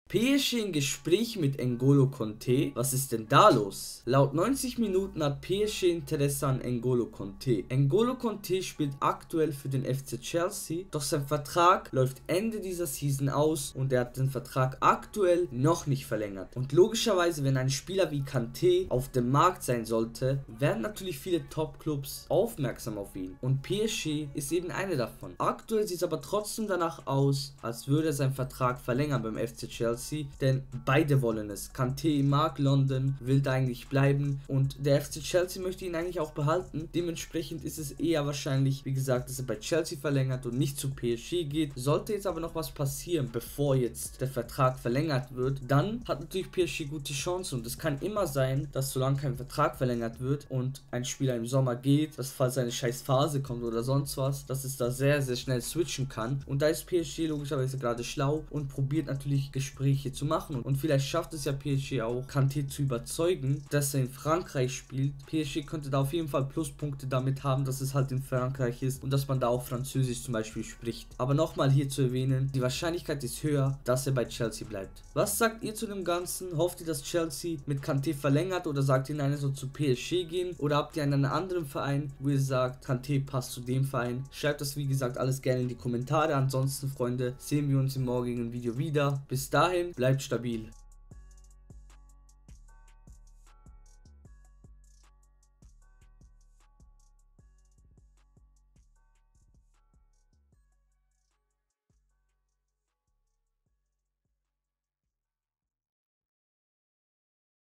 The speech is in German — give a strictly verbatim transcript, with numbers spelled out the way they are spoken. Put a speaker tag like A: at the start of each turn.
A: P S G im Gespräch mit N'Golo Kanté? Was ist denn da los? Laut neunzig Minuten hat P S G Interesse an N'Golo Kanté. N'Golo Kanté spielt aktuell für den F C Chelsea, doch sein Vertrag läuft Ende dieser Season aus und er hat den Vertrag aktuell noch nicht verlängert. Und logischerweise, wenn ein Spieler wie Kanté auf dem Markt sein sollte, werden natürlich viele Top-Clubs aufmerksam auf ihn. Und P S G ist eben eine davon. Aktuell sieht es aber trotzdem danach aus, als würde er seinen Vertrag verlängern beim F C Chelsea. Denn beide wollen es. Kanté mag London, will da eigentlich bleiben und der F C Chelsea möchte ihn eigentlich auch behalten. Dementsprechend ist es eher wahrscheinlich, wie gesagt, dass er bei Chelsea verlängert und nicht zu P S G geht. Sollte jetzt aber noch was passieren, bevor jetzt der Vertrag verlängert wird, dann hat natürlich P S G gute Chancen und es kann immer sein, dass solange kein Vertrag verlängert wird und ein Spieler im Sommer geht, dass falls eine scheiß Phase kommt oder sonst was, dass es da sehr, sehr schnell switchen kann. Und da ist P S G logischerweise gerade schlau und probiert natürlich Gespräche zu machen und vielleicht schafft es ja P S G auch, Kanté zu überzeugen, dass er in Frankreich spielt. P S G könnte da auf jeden Fall Pluspunkte damit haben, dass es halt in Frankreich ist und dass man da auch Französisch zum Beispiel spricht. Aber nochmal hier zu erwähnen, die Wahrscheinlichkeit ist höher, dass er bei Chelsea bleibt. Was sagt ihr zu dem Ganzen? Hofft ihr, dass Chelsea mit Kanté verlängert oder sagt ihr, nein, er soll zu P S G gehen? Oder habt ihr einen anderen Verein, wo ihr sagt, Kanté passt zu dem Verein? Schreibt das wie gesagt alles gerne in die Kommentare. Ansonsten, Freunde, sehen wir uns im morgigen Video wieder. Bis dahin, bleibt stabil.